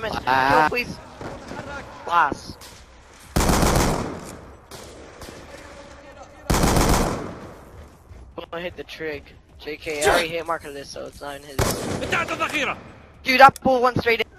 damn it. No, please. Last. I hit the trig. JK, I already hit marker this, so it's not in his. Dude, that bull went straight in.